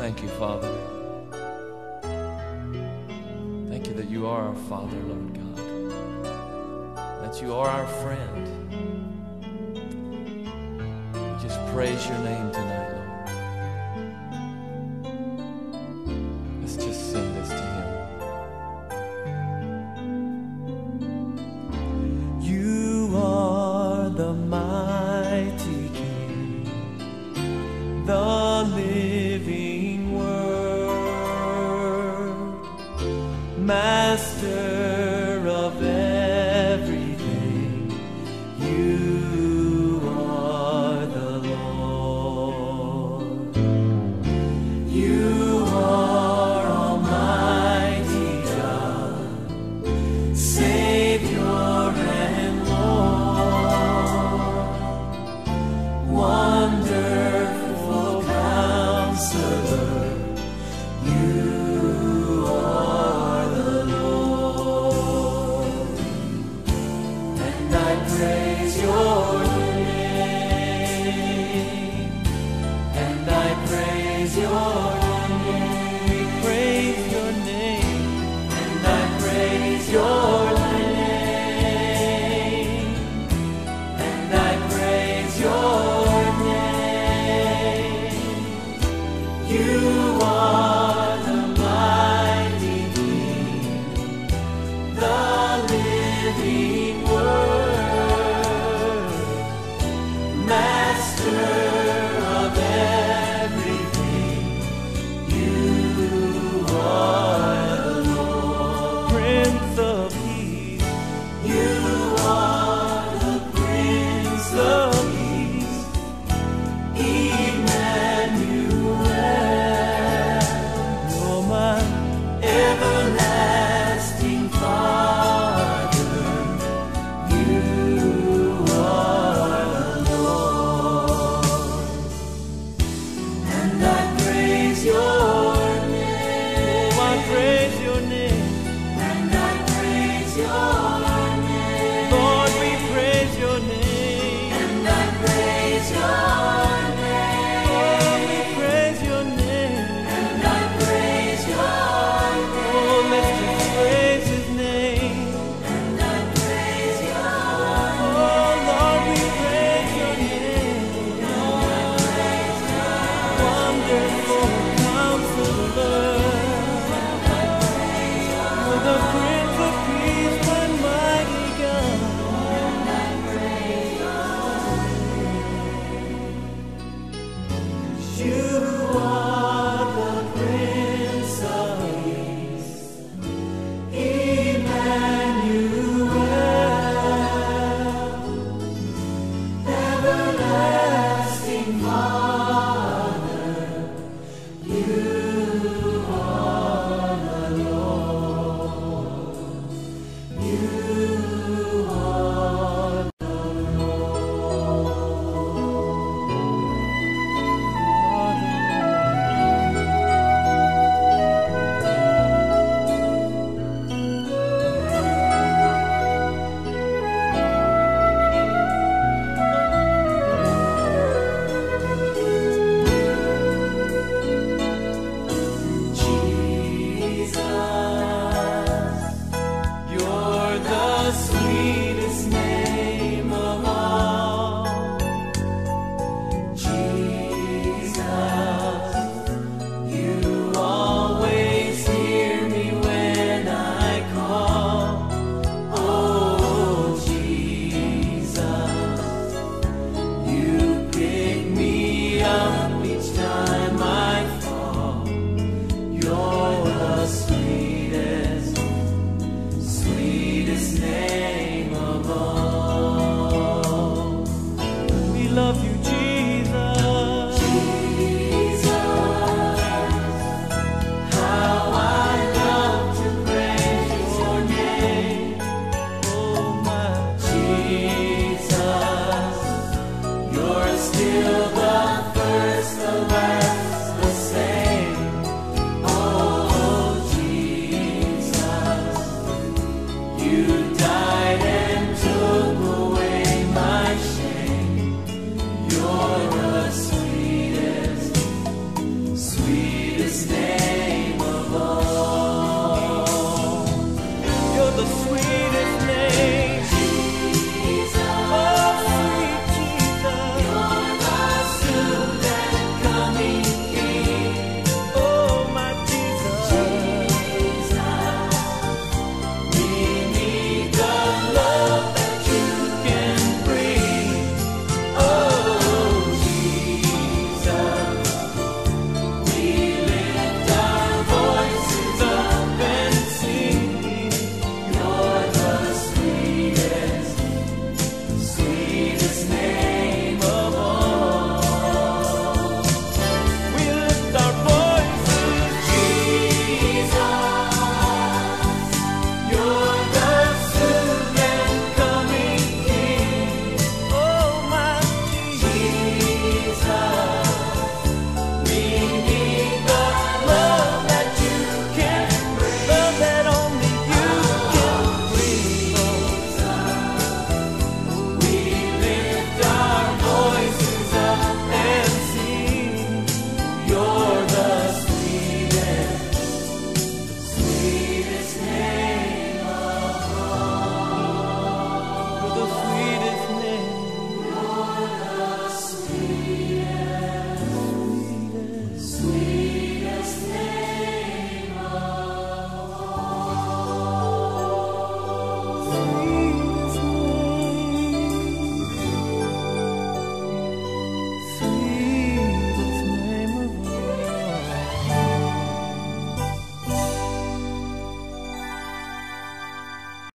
thank you, Father. Thank you that you are our Father, Lord God. That you are our friend. We just praise your name tonight, Lord. Let's just sing this to him. You are the mighty King, the living Word, Master of everything. You are the Lord. You are Almighty God, Savior and Lord, wonderful Counselor. You are the Lord, and I praise your name, and I praise your name. We praise your name, and I praise your name, and I praise your name. You are the mighty King, the living Word, Master of everything. You are the Lord, Prince of Peace. You are the Prince of Peace, Emmanuel. Oh, my everlasting Father, you are the Lord, and I praise your name. Oh, I praise your name, and I praise your name. Lord, we praise your name, and I praise your name. Lord, we praise your name, and I praise your name. Oh, let's just praise his name, and I praise your name. Oh, Lord, we praise your name, and I praise your name. Wonderful Counselor, you're the Prince of Peace, my mighty God. And I praise your name. You are the Prince of Peace, Emmanuel, everlasting Father. You are the Lord. You are the Jesus, you're the sweetest name of all. Jesus, you always hear me when I call. Oh, Jesus, you pick me up each time I fall. You're the sweetest, sweetest name of all. We love you, Jesus. Jesus, how I love to praise your name. Oh, my Jesus, you're still